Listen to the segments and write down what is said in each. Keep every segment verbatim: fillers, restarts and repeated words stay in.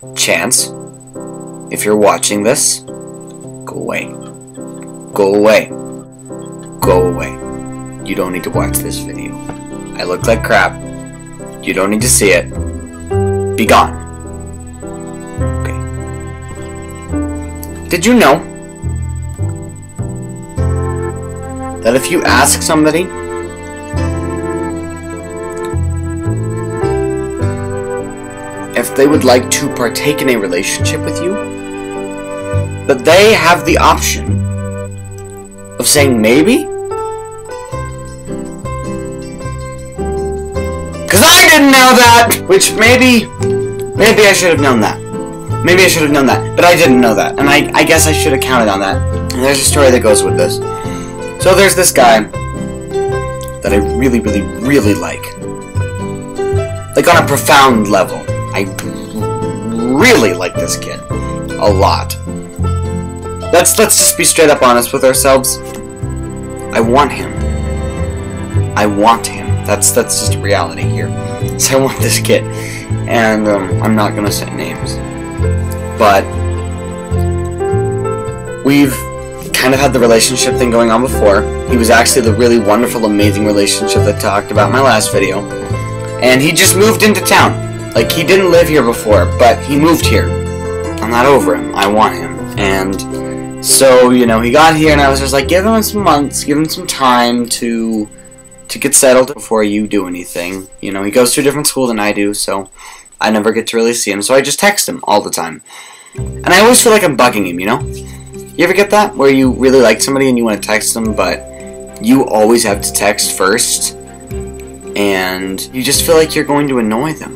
Chance, if you're watching this, go away. Go away. Go away. You don't need to watch this video. I look like crap. You don't need to see it. Be gone. Okay. Did you know that if you ask somebody if they would like to partake in a relationship with you, that they have the option of saying maybe? Because I didn't know that! Which maybe, maybe I should have known that. Maybe I should have known that, but I didn't know that, and I, I guess I should have counted on that. And there's a story that goes with this. So there's this guy that I really, really, really like. Like on a profound level. I really like this kid. A lot. Let's, let's just be straight up honest with ourselves. I want him. I want him. That's, that's just reality here. So I want this kid. And um, I'm not going to say names. But we've kind of had the relationship thing going on before. He was actually the really wonderful, amazing relationship that I talked about in my last video. And he just moved into town. Like, he didn't live here before, but he moved here. I'm not over him. I want him. And so, you know, he got here, and I was just like, give him some months, give him some time to to get settled before you do anything. You know, he goes to a different school than I do, so I never get to really see him. So I just text him all the time. And I always feel like I'm bugging him, you know? You ever get that? Where you really like somebody and you want to text them, but you always have to text first, and you just feel like you're going to annoy them.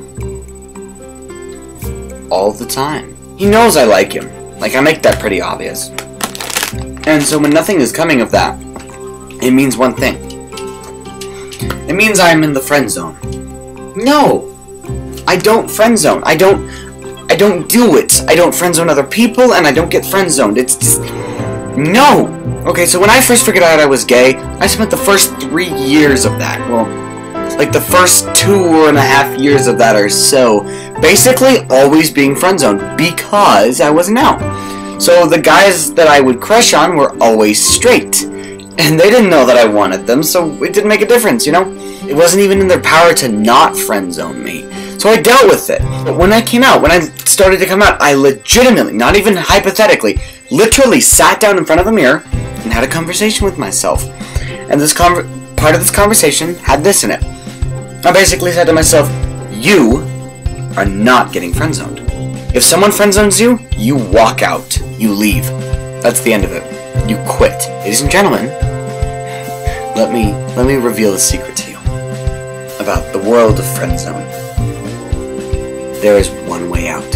All the time. He knows I like him. Like, I make that pretty obvious. And so when nothing is coming of that, it means one thing. It means I'm in the friend zone. No! I don't friend zone. I don't... I don't do it. I don't friend zone other people, and I don't get friend zoned. It's just... No! Okay, so when I first figured out I was gay, I spent the first three years of that. Well, like the first two and a half years of that or so, basically always being friend zoned because I wasn't out. So the guys that I would crush on were always straight, and they didn't know that I wanted them, so it didn't make a difference, you know? It wasn't even in their power to not friend zone me. So I dealt with it. But when I came out, when I started to come out, I legitimately, not even hypothetically, literally sat down in front of a mirror and had a conversation with myself. And this conver- part of this conversation had this in it. I basically said to myself, you are not getting friend zoned. If someone friend zones you, you walk out. You leave. That's the end of it. You quit. Ladies and gentlemen, let me let me reveal a secret to you about the world of friend zone. There is one way out.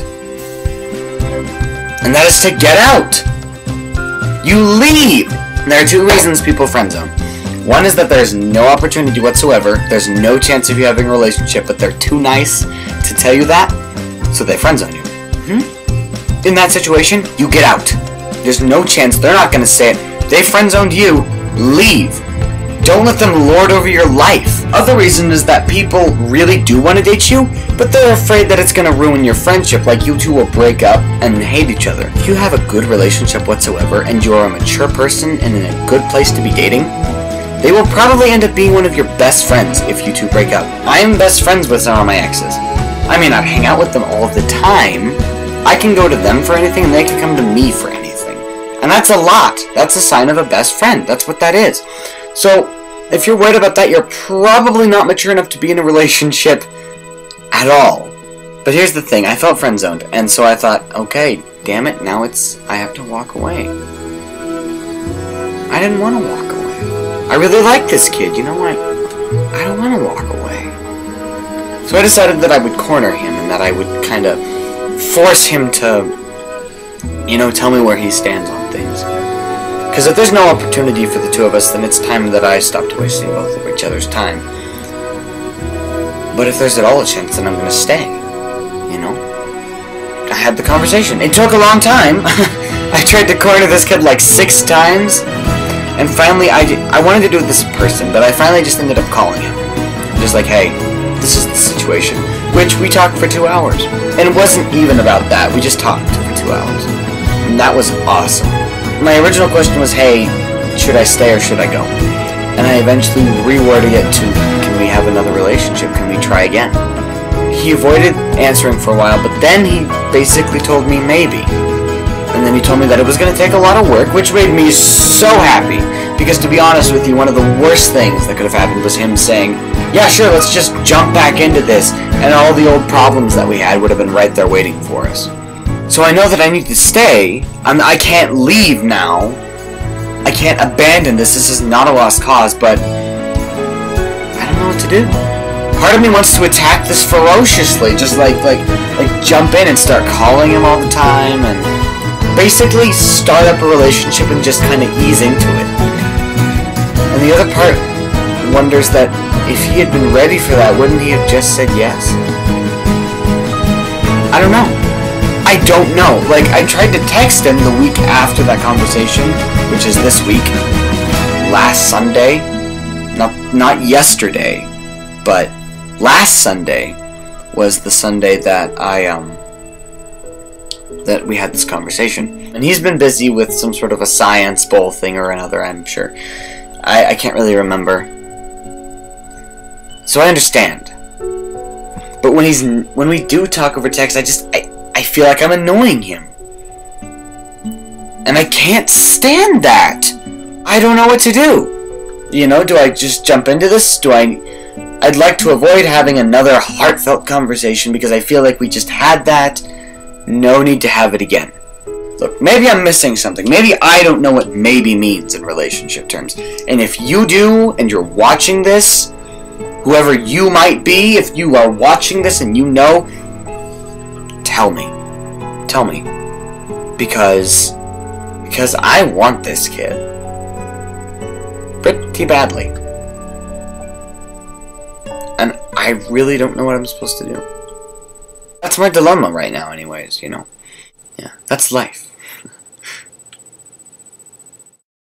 And that is to get out. You leave. And there are two reasons people friend zone. One is that there's no opportunity whatsoever. There's no chance of you having a relationship, but they're too nice to tell you that, so they friend zone you. Mm-hmm. In that situation, you get out. There's no chance. They're not going to say it. They friend zoned you. Leave. Don't let them lord over your life. Other reason is that people really do want to date you, but they're afraid that it's going to ruin your friendship, like you two will break up and hate each other. If you have a good relationship whatsoever, and you're a mature person and in a good place to be dating, they will probably end up being one of your best friends if you two break up. I am best friends with some of my exes. I may not hang out with them all the time. I can go to them for anything, and they can come to me for anything. And that's a lot. That's a sign of a best friend. That's what that is. So, if you're worried about that, you're probably not mature enough to be in a relationship at all. But here's the thing. I felt friend-zoned, and so I thought, okay, damn it, now it's... I have to walk away. I didn't want to walk away. I really like this kid, you know what? I don't want to walk away. So I decided that I would corner him and that I would kind of force him to, you know, tell me where he stands on things. Because if there's no opportunity for the two of us, then it's time that I stopped wasting both of each other's time. But if there's at all a chance, then I'm going to stay. You know? I had the conversation. It took a long time. I tried to corner this kid like six times. And finally, I, did, I wanted to do this in person, but I finally just ended up calling him. Just like, hey, this is the situation. which we talked for two hours. And it wasn't even about that, we just talked for two hours. And that was awesome. My original question was, hey, should I stay or should I go? And I eventually reworded it to, can we have another relationship? Can we try again? He avoided answering for a while, but then he basically told me maybe. And then he told me that it was going to take a lot of work, which made me so happy. Because to be honest with you, one of the worst things that could have happened was him saying, yeah, sure, let's just jump back into this, and all the old problems that we had would have been right there waiting for us. So I know that I need to stay. I'm, I can't leave now. I can't abandon this. This is not a lost cause, but I don't know what to do. Part of me wants to attack this ferociously, just like like like jump in and start calling him all the time, and basically start up a relationship and just kind of ease into it. And the other part wonders that if he had been ready for that, wouldn't he have just said yes? I don't know. I don't know. Like, I tried to text him the week after that conversation, which is this week, last Sunday, not not yesterday, but last Sunday was the Sunday that I, um, that we had this conversation. And he's been busy with some sort of a science bowl thing or another, I'm sure. I, I can't really remember. So I understand. But when he's, when we do talk over text, I just, I, I feel like I'm annoying him. And I can't stand that. I don't know what to do. You know, do I just jump into this? Do I... I'd like to avoid having another heartfelt conversation because I feel like we just had that. No need to have it again. Look, maybe I'm missing something. Maybe I don't know what maybe means in relationship terms. And if you do, and you're watching this, whoever you might be, if you are watching this and you know, tell me. Tell me. Because... Because I want this kid. Pretty badly. And I really don't know what I'm supposed to do. That's my dilemma right now anyways, you know. Yeah, that's life.